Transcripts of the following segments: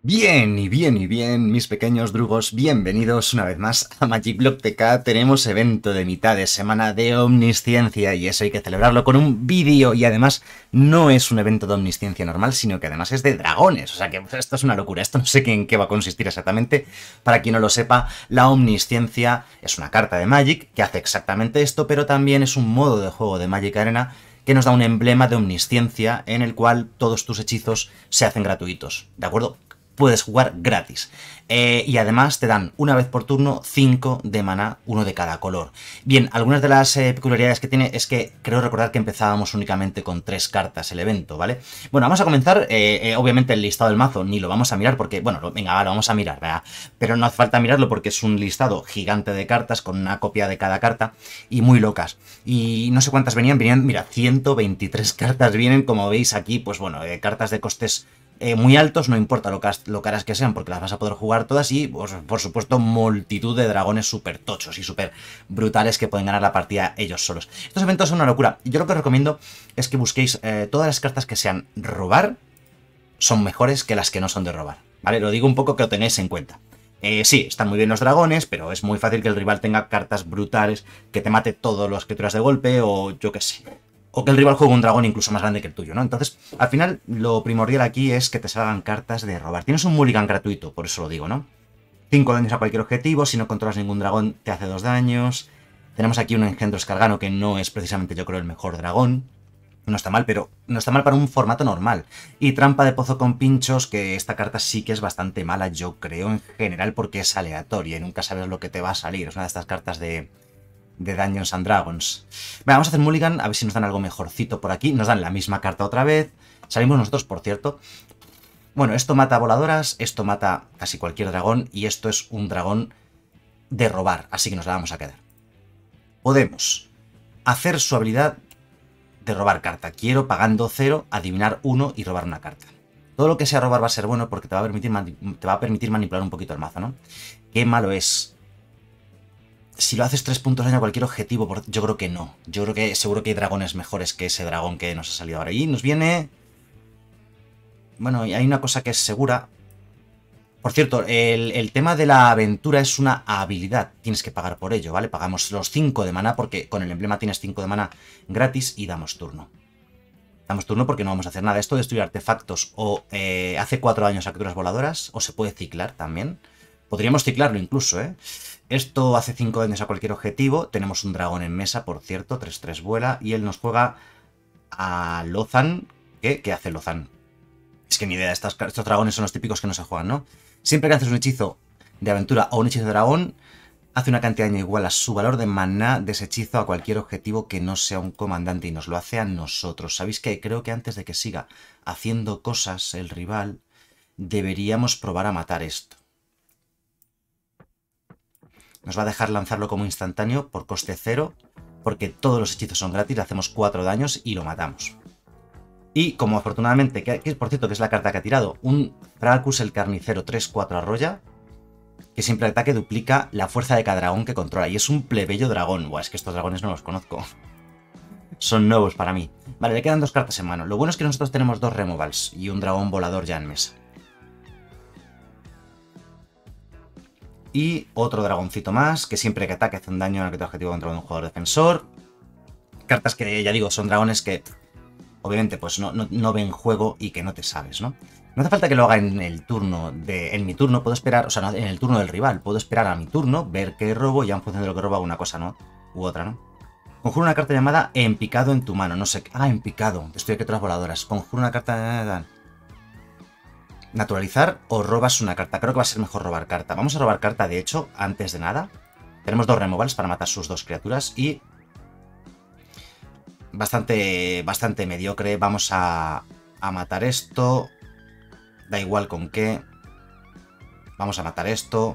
Bien, mis pequeños drugos, bienvenidos una vez más a Magic Block TK. Tenemos evento de mitad de semana de Omnisciencia y eso hay que celebrarlo con un vídeo. Y además no es un evento de Omnisciencia normal, sino que además es de dragones. O sea que esto es una locura, esto no sé en qué va a consistir exactamente. Para quien no lo sepa, la Omnisciencia es una carta de Magic que hace exactamente esto, pero también es un modo de juego de Magic Arena que nos da un emblema de Omnisciencia en el cual todos tus hechizos se hacen gratuitos, ¿de acuerdo? Puedes jugar gratis. Y además te dan una vez por turno 5 de maná, uno de cada color. Bien, algunas de las peculiaridades que tiene es que creo recordar que empezábamos únicamente con 3 cartas el evento, ¿vale? Bueno, vamos a comenzar, obviamente el listado del mazo ni lo vamos a mirar porque, bueno, venga, lo vamos a mirar, ¿verdad? Pero no hace falta mirarlo porque es un listado gigante de cartas con una copia de cada carta y muy locas. Y no sé cuántas venían, mira, 123 cartas vienen, como veis aquí, pues bueno, cartas de costes muy altos, no importa lo caras que sean, porque las vas a poder jugar todas y, pues, por supuesto, multitud de dragones súper tochos y súper brutales que pueden ganar la partida ellos solos. Estos eventos son una locura. Yo lo que os recomiendo es que busquéis todas las cartas que sean robar, son mejores que las que no son de robar, ¿vale? Lo digo un poco que lo tenéis en cuenta. Sí, están muy bien los dragones, pero es muy fácil que el rival tenga cartas brutales, que te mate todas las criaturas de golpe, o yo qué sé. O que el rival juegue un dragón incluso más grande que el tuyo, ¿no? Entonces, al final, lo primordial aquí es que te salgan cartas de robar. Tienes un mulligan gratuito, por eso lo digo, ¿no? 5 daños a cualquier objetivo, si no controlas ningún dragón te hace 2 daños. Tenemos aquí un engendro escargano que no es precisamente, yo creo, el mejor dragón. No está mal, pero no está mal para un formato normal. Y trampa de pozo con pinchos, que esta carta sí que es bastante mala, yo creo, en general, porque es aleatoria y nunca sabes lo que te va a salir. Es una de estas cartas de Dungeons and Dragons. Bueno, vamos a hacer mulligan, a ver si nos dan algo mejorcito por aquí. Nos dan la misma carta otra vez. Salimos nosotros, por cierto. Bueno, esto mata voladoras, esto mata casi cualquier dragón y esto es un dragón de robar, así que nos la vamos a quedar. Podemos hacer su habilidad de robar carta. Quiero, pagando 0, adivinar 1 y robar una carta. Todo lo que sea robar va a ser bueno porque te va a permitir manipular un poquito el mazo, ¿no? Qué malo es. Si lo haces 3 puntos de daño a cualquier objetivo, yo creo que no. Yo creo que seguro que hay dragones mejores que ese dragón que nos ha salido ahora. Y nos viene... Bueno, y hay una cosa que es segura. Por cierto, el tema de la aventura es una habilidad. Tienes que pagar por ello, ¿vale? Pagamos los 5 de maná porque con el emblema tienes 5 de maná gratis y damos turno. Damos turno porque no vamos a hacer nada. Esto destruye artefactos o hace 4 daños a criaturas voladoras o se puede ciclar también. Podríamos ciclarlo incluso, ¿eh? Esto hace 5 daños a cualquier objetivo. Tenemos un dragón en mesa, por cierto. 3-3 vuela. Y él nos juega a Lozan. ¿Qué hace Lozan? Es que ni idea. Estos dragones son los típicos que no se juegan, ¿no? Siempre que haces un hechizo de aventura o un hechizo de dragón, hace una cantidad de daño igual a su valor de maná de ese hechizo a cualquier objetivo que no sea un comandante. Y nos lo hace a nosotros. ¿Sabéis qué? Creo que antes de que siga haciendo cosas el rival, deberíamos probar a matar esto. Nos va a dejar lanzarlo como instantáneo por coste 0, porque todos los hechizos son gratis, le hacemos 4 daños y lo matamos. Y como afortunadamente, que por cierto que es la carta que ha tirado, un Fracus el Carnicero 3-4 arrolla, que siempre al ataque duplica la fuerza de cada dragón que controla. Y es un plebeyo dragón. Buah, es que estos dragones no los conozco. Son nuevos para mí. Vale, le quedan 2 cartas en mano. Lo bueno es que nosotros tenemos 2 removals y un dragón volador ya en mesa. Y otro dragoncito más, que siempre que ataque hace un daño al objetivo contra un jugador defensor. Cartas que, ya digo, son dragones que obviamente pues no ven juego y que no te sabes, ¿no? No hace falta que lo haga en el turno en mi turno, puedo esperar, o sea, no, en el turno del rival. Puedo esperar a mi turno, ver qué robo y ya en función de lo que roba una cosa, ¿no? U otra, ¿no? Conjuro una carta llamada Empicado en tu mano, no sé qué. Ah, Empicado, destruye criaturas voladoras. Conjuro una carta... Naturalizar o robas una carta. Creo que va a ser mejor robar carta. Vamos a robar carta, de hecho, antes de nada. Tenemos 2 removals para matar sus 2 criaturas y... Bastante mediocre. Vamos a matar esto. Da igual con qué. Vamos a matar esto.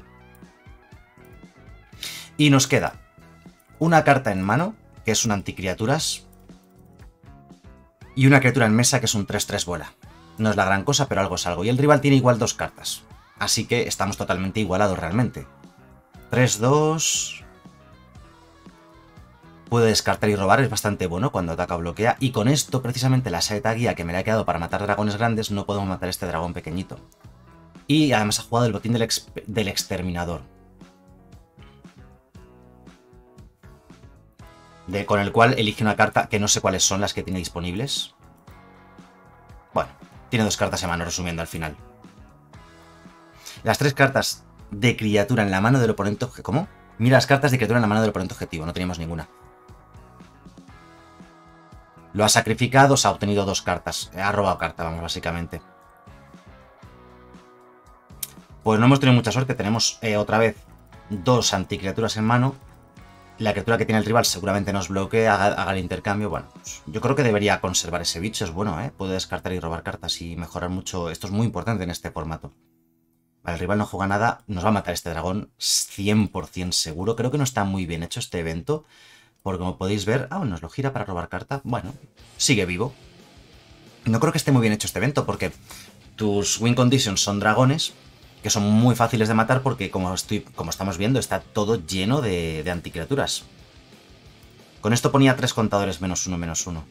Y nos queda una carta en mano, que es un anticriaturas. Y una criatura en mesa, que es un 3-3 vuela. No es la gran cosa, pero algo es algo. Y el rival tiene igual 2 cartas. Así que estamos totalmente igualados realmente. 3-2. Puede descartar y robar, es bastante bueno cuando ataca o bloquea. Y con esto, precisamente, la saeta guía que me la he quedado para matar dragones grandes, no podemos matar este dragón pequeñito. Y además ha jugado el botín del exterminador. Con el cual elige una carta que no sé cuáles son las que tiene disponibles. Bueno, tiene 2 cartas en mano, resumiendo al final. Las 3 cartas de criatura en la mano del oponente... ¿Cómo? Mira las cartas de criatura en la mano del oponente objetivo, no teníamos ninguna. Lo ha sacrificado, se ha obtenido 2 cartas. Ha robado carta, vamos, básicamente. Pues no hemos tenido mucha suerte, tenemos otra vez 2 anticriaturas en mano. La criatura que tiene el rival seguramente nos bloquee, haga el intercambio. Bueno, pues yo creo que debería conservar ese bicho, es bueno, ¿eh? Puede descartar y robar cartas y mejorar mucho. Esto es muy importante en este formato. Vale, el rival no juega nada, nos va a matar este dragón 100% seguro. Creo que no está muy bien hecho este evento, porque como podéis ver... Ah, nos lo gira para robar carta. Bueno, sigue vivo. No creo que esté muy bien hecho este evento, porque tus win conditions son dragones, que son muy fáciles de matar porque, como estamos viendo, está todo lleno de anticriaturas. Con esto ponía 3 contadores -1/-1.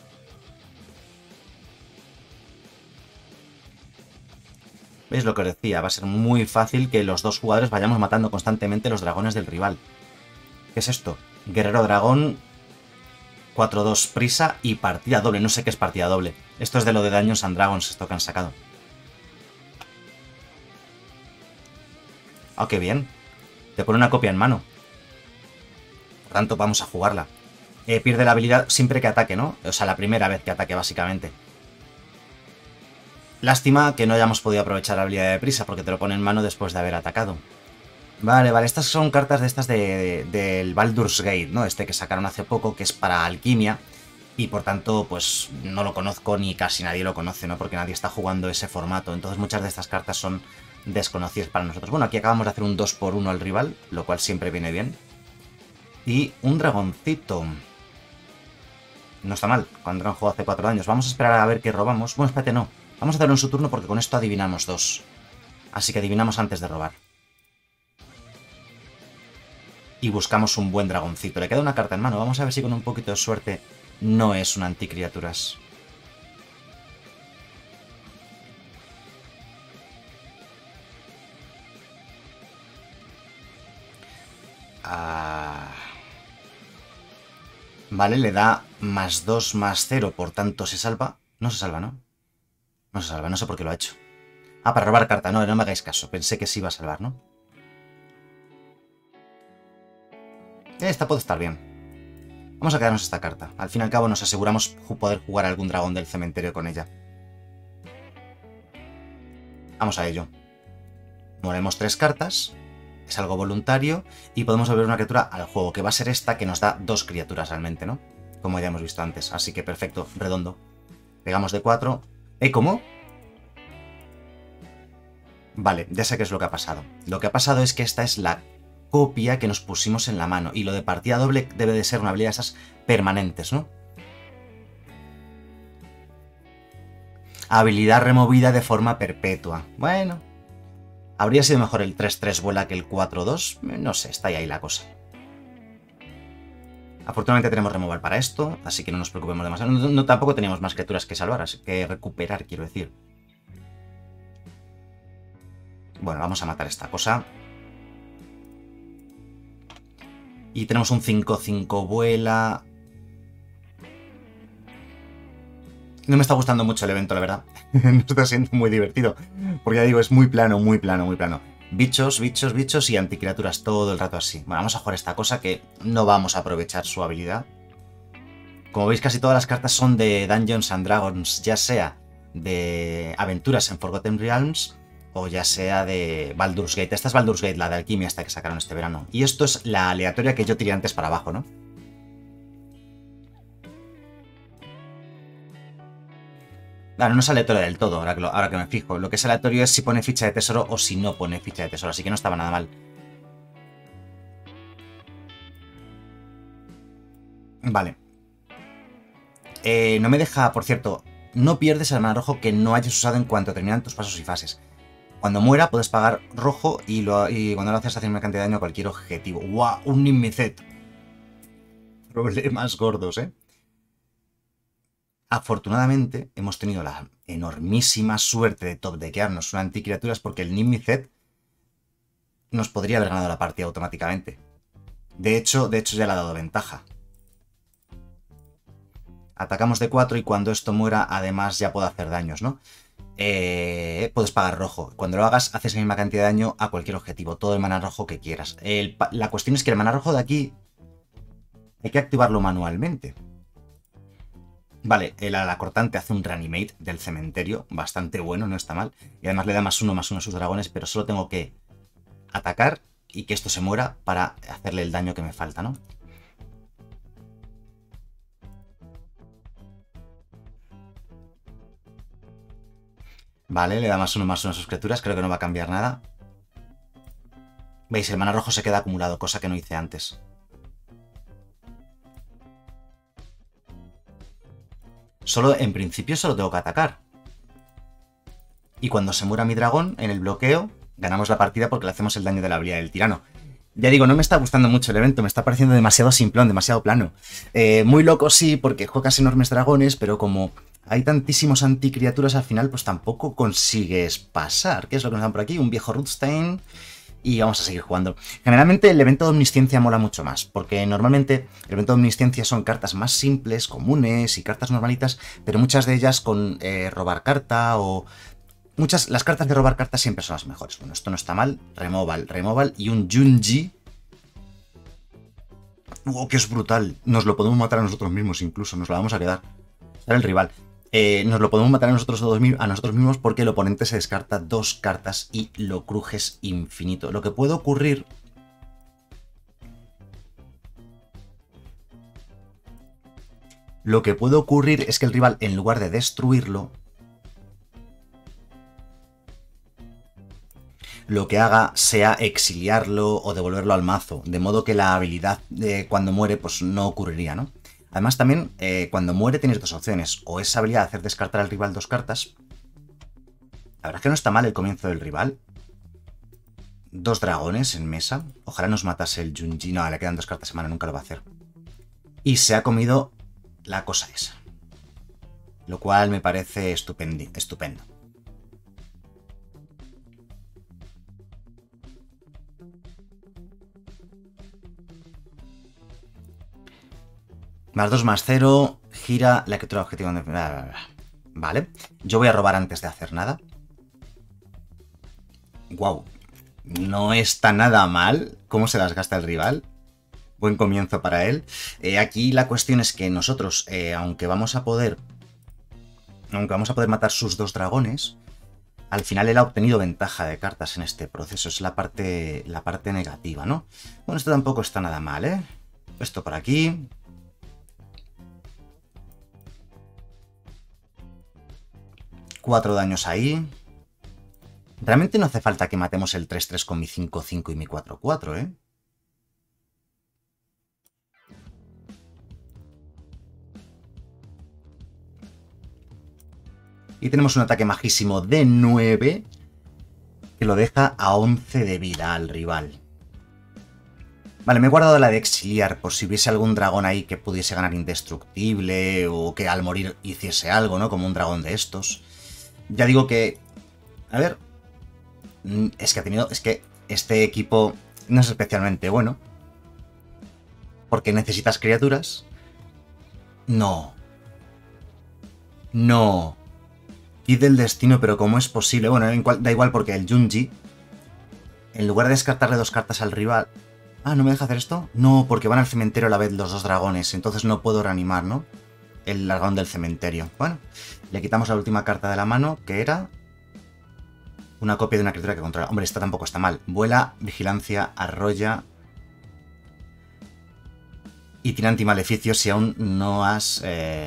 ¿Veis lo que os decía? Va a ser muy fácil que los 2 jugadores vayamos matando constantemente los dragones del rival. ¿Qué es esto? Guerrero dragón, 4-2 prisa y partida doble. No sé qué es partida doble. Esto es de lo de Dungeons and Dragons, esto que han sacado. Ah, qué bien. Te pone una copia en mano. Por tanto, vamos a jugarla. Pierde la habilidad siempre que ataque, ¿no? O sea, la primera vez que ataque, básicamente. Lástima que no hayamos podido aprovechar la habilidad de prisa, porque te lo pone en mano después de haber atacado. Vale, vale. Estas son cartas de estas del Baldur's Gate, ¿no? Este que sacaron hace poco, que es para alquimia. Y por tanto, pues no lo conozco ni casi nadie lo conoce, ¿no? Porque nadie está jugando ese formato. Entonces muchas de estas cartas son desconocidas para nosotros. Bueno, aquí acabamos de hacer un 2x1 al rival, lo cual siempre viene bien. Y un dragoncito. No está mal, cuando han jugado hace 4 años. Vamos a esperar a ver qué robamos. Bueno, espérate, no. Vamos a hacerlo en su turno porque con esto adivinamos 2. Así que adivinamos antes de robar. Y buscamos un buen dragoncito. Le queda una carta en mano. Vamos a ver si con un poquito de suerte no es un anticriaturas. Vale, le da +2 +0, por tanto se salva. No se salva, ¿no? No se salva, no sé por qué lo ha hecho. Ah, para robar carta, no, no me hagáis caso. Pensé que sí iba a salvar, ¿no? Esta puede estar bien. Vamos a quedarnos esta carta. Al fin y al cabo nos aseguramos poder jugar algún dragón del cementerio con ella. Vamos a ello. Movemos 3 cartas. Es algo voluntario. Y podemos volver una criatura al juego, que va a ser esta, que nos da 2 criaturas realmente, ¿no? Como ya hemos visto antes. Así que perfecto, redondo. Pegamos de 4. ¿Cómo? Vale, ya sé qué es lo que ha pasado. Lo que ha pasado es que esta es la copia que nos pusimos en la mano. Y lo de partida doble debe de ser una habilidad de esas permanentes, ¿no? Habilidad removida de forma perpetua. Bueno. ¿Habría sido mejor el 3-3 vuela que el 4-2? No sé, está ahí la cosa. Afortunadamente tenemos removal para esto, así que no nos preocupemos demasiado. No, tampoco teníamos más criaturas que salvar, así que recuperar, quiero decir. Bueno, vamos a matar esta cosa. Y tenemos un 5-5 vuela. No me está gustando mucho el evento, la verdad. No está siendo muy divertido. Porque ya digo, es muy plano, muy plano, muy plano. Bichos, bichos, bichos y anticriaturas todo el rato así. Bueno, vamos a jugar esta cosa que no vamos a aprovechar su habilidad. Como veis, casi todas las cartas son de Dungeons and Dragons, ya sea de aventuras en Forgotten Realms o ya sea de Baldur's Gate. Esta es Baldur's Gate, la de alquimia esta que sacaron este verano. Y esto es la aleatoria que yo tiré antes para abajo, ¿no? Claro, no es aleatorio del todo, ahora que me fijo. Lo que es aleatorio es si pone ficha de tesoro o si no pone ficha de tesoro, así que no estaba nada mal. Vale. No me deja, por cierto, no pierdes el mana rojo que no hayas usado en cuanto terminan tus pasos y fases. Cuando muera puedes pagar rojo y cuando lo haces hacer una cantidad de daño a cualquier objetivo. ¡Guau! Un Nimicet. Problemas gordos, ¿eh? Afortunadamente, hemos tenido la enormísima suerte de top-deckearnos una anticriaturas porque el Nimicet nos podría haber ganado la partida automáticamente. De hecho ya le ha dado ventaja. Atacamos de 4 y cuando esto muera, además ya puedo hacer daños, ¿no? Puedes pagar rojo. Cuando lo hagas, haces la misma cantidad de daño a cualquier objetivo. Todo el mana rojo que quieras. La cuestión es que el mana rojo de aquí hay que activarlo manualmente. Vale, el ala cortante hace un reanimate del cementerio. Bastante bueno, no está mal. Y además le da +1/+1 a sus dragones, pero solo tengo que atacar y que esto se muera para hacerle el daño que me falta, ¿no? Vale, le da +1/+1 a sus criaturas. Creo que no va a cambiar nada. ¿Veis? El mana rojo se queda acumulado, cosa que no hice antes. En principio solo tengo que atacar. Y cuando se muera mi dragón en el bloqueo, ganamos la partida porque le hacemos el daño de la habilidad del tirano. Ya digo, no me está gustando mucho el evento, me está pareciendo demasiado simplón, demasiado plano. Muy loco sí, porque juegas enormes dragones, pero como hay tantísimos anticriaturas al final, pues tampoco consigues pasar. ¿Qué es lo que nos dan por aquí? Un viejo Rootstein. Y vamos a seguir jugando. Generalmente el evento de Omnisciencia mola mucho más, porque normalmente el evento de Omnisciencia son cartas más simples, comunes y cartas normalitas, pero muchas de ellas con robar carta o... Las cartas de robar cartas siempre son las mejores. Bueno, esto no está mal. Removal y un Junji. ¡Oh, que es brutal! Nos lo podemos matar a nosotros mismos incluso, nos lo vamos a quedar. Sale el rival. Nos lo podemos matar a nosotros mismos porque el oponente se descarta 2 cartas y lo crujes infinito. Lo que puede ocurrir... es que el rival, en lugar de destruirlo, lo que haga sea exiliarlo o devolverlo al mazo. De modo que la habilidad de cuando muere pues no ocurriría, ¿no? Además también, cuando muere tienes 2 opciones. O esa habilidad de hacer descartar al rival 2 cartas. La verdad es que no está mal el comienzo del rival. 2 dragones en mesa. Ojalá nos matase el Junji. No, le quedan 2 cartas en mano, nunca lo va a hacer. Y se ha comido la cosa esa. Lo cual me parece estupendo. +2/+0, gira la criatura objetivo. Vale, yo voy a robar antes de hacer nada. Wow, no está nada mal cómo se las gasta el rival. Buen comienzo para él. Aquí la cuestión es que nosotros, aunque vamos a poder matar sus 2 dragones, al final él ha obtenido ventaja de cartas en este proceso. Es la parte negativa, ¿no? Bueno, esto tampoco está nada mal, ¿eh? Esto por aquí. 4 daños ahí. Realmente no hace falta que matemos el 3-3 con mi 5-5 y mi 4-4, ¿eh? Y tenemos un ataque majísimo de 9 que lo deja a 11 de vida al rival. Vale, me he guardado la de exiliar por si hubiese algún dragón ahí que pudiese ganar indestructible o que al morir hiciese algo, ¿no? Como un dragón de estos. Ya digo que... A ver... Es que este equipo no es especialmente bueno. Porque necesitas criaturas. No. No. Y del destino, pero ¿cómo es posible? Bueno, da igual porque el Junji, en lugar de descartarle 2 cartas al rival... Ah, ¿no me deja hacer esto? No, porque van al cementerio a la vez los 2 dragones, entonces no puedo reanimar, ¿no? El dragón del cementerio. Bueno, le quitamos la última carta de la mano, que era... una copia de una criatura que controla. Hombre, esta tampoco está mal. Vuela, vigilancia, arrolla... y tiene antimaleficio si aún no has...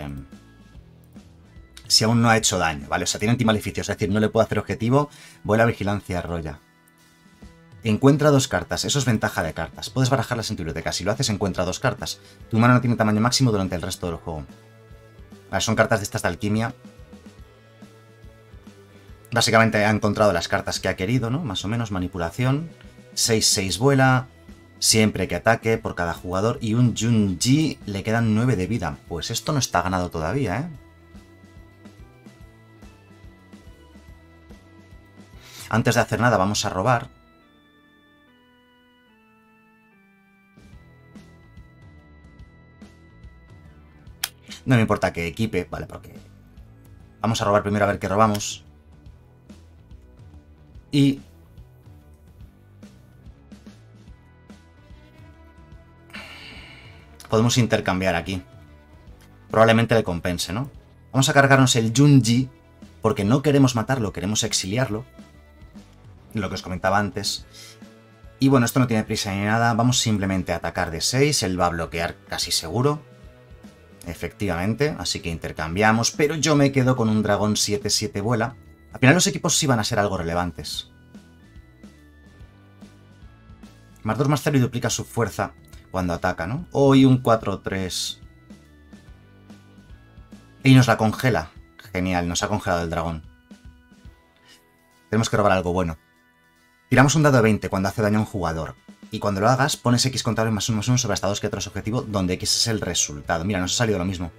si aún no ha hecho daño, ¿vale? O sea, tiene antimaleficio, es decir, no le puedo hacer objetivo. Vuela, vigilancia, arrolla. Encuentra 2 cartas, eso es ventaja de cartas. Puedes barajarlas en tu biblioteca. Si lo haces, encuentra 2 cartas. Tu mano no tiene tamaño máximo durante el resto del juego. Vale, son cartas de estas de alquimia. Básicamente ha encontrado las cartas que ha querido, ¿no? Más o menos, manipulación. 6-6 vuela. Siempre que ataque por cada jugador. Y un Junji le quedan 9 de vida. Pues esto no está ganado todavía, ¿eh? Antes de hacer nada vamos a robar. No me importa que equipe, vale, porque vamos a robar primero a ver qué robamos. Y podemos intercambiar aquí. Probablemente le compense, ¿no? Vamos a cargarnos el Junji porque no queremos matarlo, queremos exiliarlo. Lo que os comentaba antes. Y bueno, esto no tiene prisa ni nada. Vamos simplemente a atacar de 6. Él va a bloquear casi seguro. Efectivamente, así que intercambiamos. Pero yo me quedo con un dragón 7-7 vuela. Al final los equipos sí van a ser algo relevantes. +2/+0 y duplica su fuerza cuando ataca, ¿no? Hoy un 4-3. Y nos la congela. Genial, nos ha congelado el dragón. Tenemos que robar algo bueno. Tiramos un dado de 20 cuando hace daño a un jugador. Y cuando lo hagas, pones X contable +1/+1 sobre hasta 2 que otros objetivo, donde X es el resultado. Mira, nos ha salido lo mismo.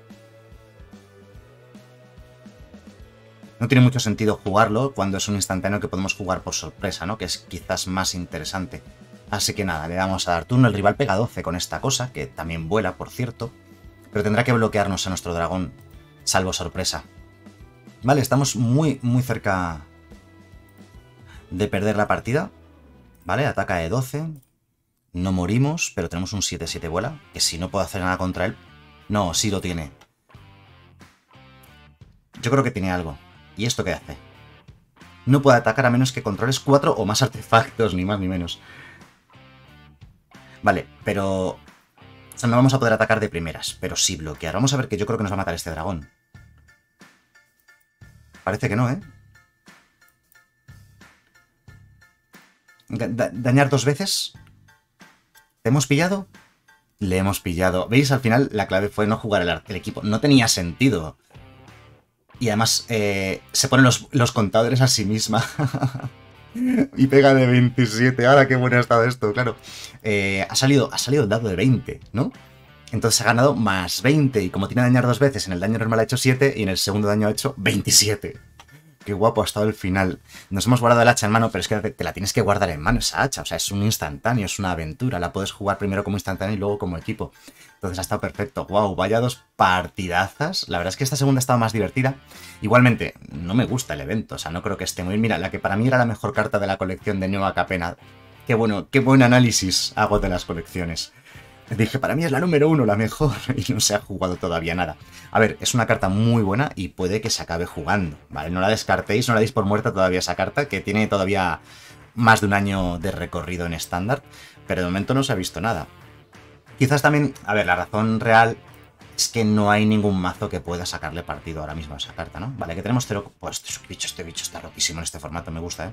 No tiene mucho sentido jugarlo cuando es un instantáneo que podemos jugar por sorpresa, ¿no? Que es quizás más interesante. Así que nada, le vamos a dar turno. El rival pega 12 con esta cosa, que también vuela, por cierto. Pero tendrá que bloquearnos a nuestro dragón, salvo sorpresa. Vale, estamos muy cerca de perder la partida. Vale, ataca de 12. No morimos, pero tenemos un 7-7 vuela, que si no puedo hacer nada contra él... No, sí lo tiene. Yo creo que tiene algo. ¿Y esto qué hace? No puede atacar a menos que controles 4 o más artefactos, ni más ni menos. Vale, pero... O sea, no vamos a poder atacar de primeras, pero sí bloquear. Vamos a ver, que yo creo que nos va a matar este dragón. Parece que no, ¿eh? Dañar 2 veces. ¿Te hemos pillado? Le hemos pillado. ¿Veis? Al final la clave fue no jugar el equipo. No tenía sentido. Y además se ponen los contadores a sí misma. Y pega de 27. ¡Ahora qué bueno ha estado esto! Claro. Ha salido el dado de 20, ¿no? Entonces ha ganado +20. Y como tiene dañar 2 veces, en el daño normal ha hecho 7 y en el segundo daño ha hecho 27. Qué guapo ha estado el final. Nos hemos guardado el hacha en mano, pero es que te la tienes que guardar en mano esa hacha. O sea, es un instantáneo, es una aventura. La puedes jugar primero como instantáneo y luego como equipo. Entonces ha estado perfecto. Wow, vaya 2 partidazas. La verdad es que esta segunda ha estado más divertida. Igualmente, no me gusta el evento. O sea, no creo que esté muy bien. Mira, la que para mí era la mejor carta de la colección de Nueva Capena. Qué buen análisis hago de las colecciones. Dije, para mí es la número 1, la mejor, y no se ha jugado todavía nada. A ver, es una carta muy buena y puede que se acabe jugando, ¿vale? No la descartéis, no la deis por muerta todavía esa carta, que tiene todavía más de un año de recorrido en estándar, pero de momento no se ha visto nada. Quizás también, a ver, la razón real es que no hay ningún mazo que pueda sacarle partido ahora mismo a esa carta, ¿no? Vale, que tenemos 0... Pues este bicho está rotísimo en este formato, me gusta, ¿eh?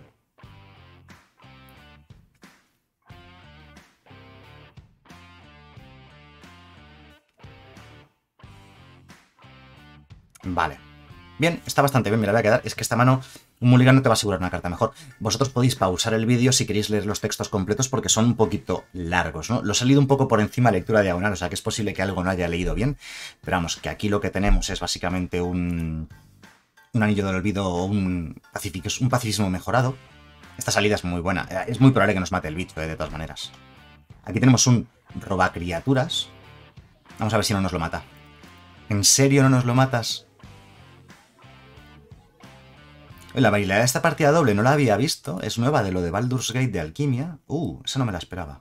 Vale. Bien, está bastante bien, me la voy a quedar. Es que esta mano, un mulligan no te va a asegurar una carta mejor. Vosotros podéis pausar el vídeo si queréis leer los textos completos porque son un poquito largos, ¿no? Los he leído un poco por encima, lectura diagonal, o sea que es posible que algo no haya leído bien. Pero vamos, que aquí lo que tenemos es básicamente un anillo del olvido o un pacifismo mejorado. Esta salida es muy buena. Es muy probable que nos mate el bicho, de todas maneras. Aquí tenemos un robacriaturas. Vamos a ver si no nos lo mata. ¿En serio no nos lo matas? La habilidad de esta partida doble no la había visto. Es nueva de lo de Baldur's Gate de alquimia. Esa no me la esperaba.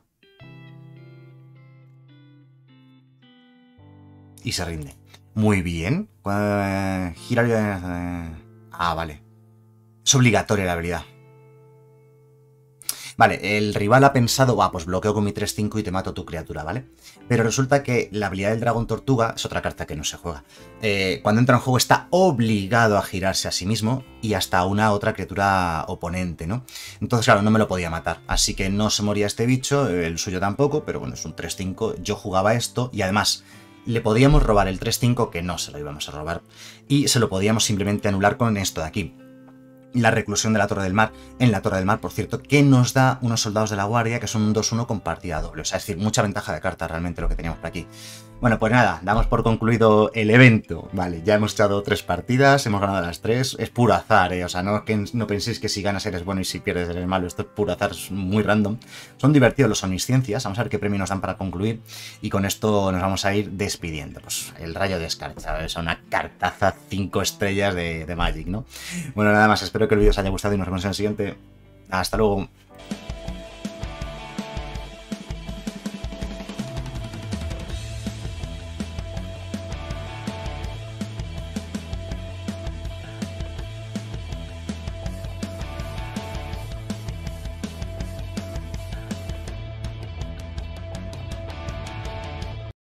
Y se rinde. Muy bien. Girar... vale. Es obligatoria la habilidad. Vale, el rival ha pensado, pues bloqueo con mi 3-5 y te mato tu criatura, ¿vale? Pero resulta que la habilidad del dragón tortuga es otra carta que no se juega. Cuando entra en juego está obligado a girarse a sí mismo y hasta una otra criatura oponente, ¿no? Entonces, claro, no me lo podía matar. Así que no se moría este bicho, el suyo tampoco, pero bueno, es un 3-5. Yo jugaba esto y además le podíamos robar el 3-5, que no se lo íbamos a robar, y se lo podíamos simplemente anular con esto de aquí. La reclusión de la Torre del Mar, en la Torre del Mar, por cierto, que nos da unos soldados de la guardia que son un 2-1 con partida doble. O sea, es decir, mucha ventaja de carta realmente lo que teníamos por aquí. Bueno, pues nada, damos por concluido el evento. Vale, ya hemos echado 3 partidas, hemos ganado las 3. Es puro azar, ¿eh? O sea, no penséis que si ganas eres bueno y si pierdes eres malo. Esto es puro azar, es muy random. Son divertidos los omnisciencias. Vamos a ver qué premio nos dan para concluir. Y con esto nos vamos a ir despidiendo. Pues el rayo de escarcha, es una cartaza 5 estrellas de Magic, ¿no? Bueno, nada más, espero que el vídeo os haya gustado y nos vemos en el siguiente. Hasta luego.